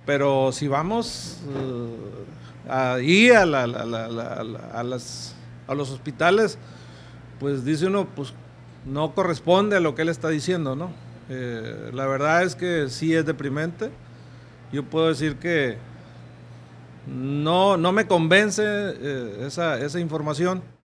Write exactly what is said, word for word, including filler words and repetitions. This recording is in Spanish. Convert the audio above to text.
Pero si vamos uh, ahí a, la, la, la, la, a, las, a los hospitales, pues dice uno, pues no corresponde a lo que él está diciendo, ¿no? Eh, la verdad es que sí es deprimente. Yo puedo decir que no, no me convence eh, esa, esa información.